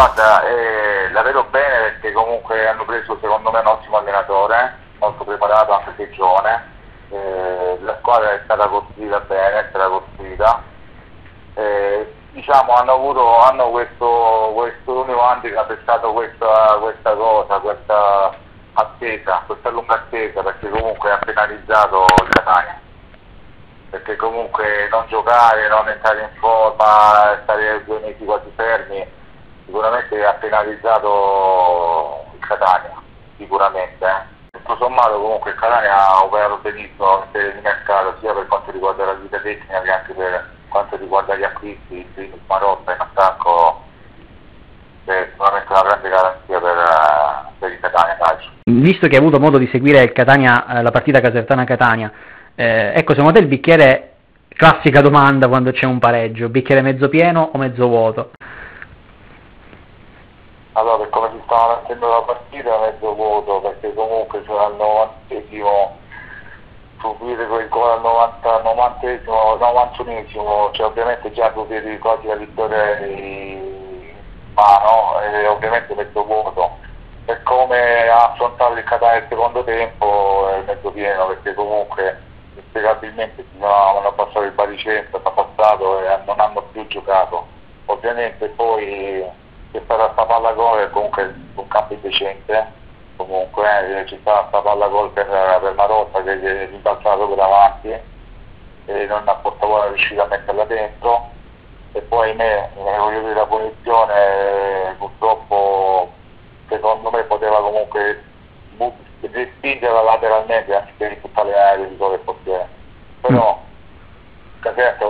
Guarda, la vedo bene perché comunque hanno preso secondo me un ottimo allenatore, molto preparato, anche se giovane. La squadra è stata costruita bene, è stata costruita. Diciamo hanno questo unico handicap, è stato questa cosa, questa attesa, questa lunga attesa, perché comunque ha penalizzato il Catania. Perché comunque non giocare, non entrare in forma, stare 2 mesi quasi fermi, sicuramente ha penalizzato il Catania, sicuramente. Tutto sommato comunque il Catania ha operato benissimo in sede di mercato, sia per quanto riguarda la vita tecnica che anche per quanto riguarda gli acquisti, il Marotta in attacco, che è sicuramente una grande garanzia per il Catania calcio. Visto che hai avuto modo di seguire il Catania, la partita Casertana-Catania, ecco, secondo te il bicchiere, classica domanda quando c'è un pareggio, bicchiere mezzo pieno o mezzo vuoto? Allora, per come si stava mettendo la partita, mezzo vuoto, perché comunque c'era al 90esimo, subire quel gol al 91esimo, cioè ovviamente già tu vedi quasi la vittoria in mano, e ovviamente mezzo vuoto. Per come ha affrontato il Catania il secondo tempo è mezzo pieno, perché comunque inspiegabilmente si hanno abbassato il baricentro, hanno passato e non hanno più giocato. Ovviamente poi c'è stata sta palla gol e comunque un campo indecente, comunque c'è stata questa palla gol per Marotta che è rimbalzata proprio davanti e non ha portato riuscito a metterla dentro, e poi voglio dire, la punizione purtroppo secondo me poteva comunque respingerla lateralmente anziché di buttare aereo di dove portiere. Però Caserta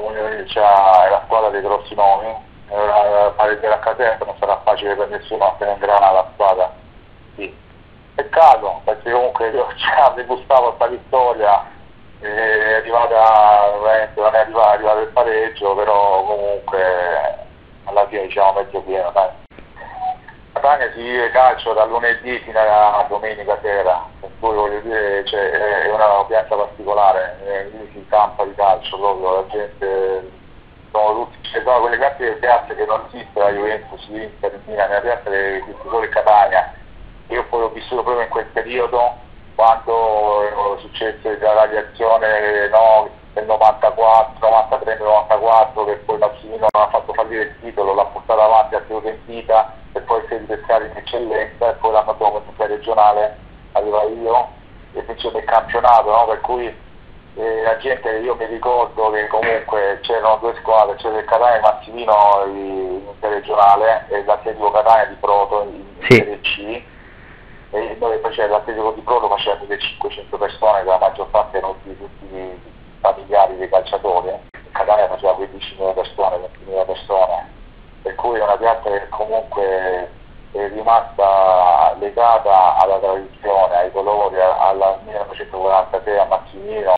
è la squadra dei grossi nomi, pareggiare a Caserta non sarà facile per nessuno, appena ingrana la squadra. Sì. Peccato, perché comunque mi gustava questa vittoria, è arrivata, non è arrivato il pareggio, però comunque alla fine diciamo mezzo pieno, dai. Catania si vive calcio da lunedì fino a domenica sera, per cui voglio dire è una piazza particolare, lì si campa di calcio proprio, la gente, ci sono quelle classiche piazze che non esiste, la Juventus, l'Inter, il Milan, la piazza che esiste solo in Catania. Io poi ho vissuto proprio in quel periodo, quando successe la radiazione del 94, 93, 94, che poi Massimino ha fatto fallire il titolo, l'ha portato avanti a più sentita, e poi si è ripescato in eccellenza, e poi l'anno dopo in regionale arriva io e vince il campionato, no? Per cui la gente, io mi ricordo che comunque c'erano 2 squadre, c'era il Catania di Massimino in interregionale e l'Atletico Catania di Proto in Serie C, e dove faceva l'Atletico di Proto faceva 1500 persone, che la maggior parte erano tutti i familiari dei calciatori, il Catania faceva 15.000 persone, 20.000 persone, per cui è una piazza che comunque è rimasta legata alla tradizione, ai colori, al 1946 a Massimino,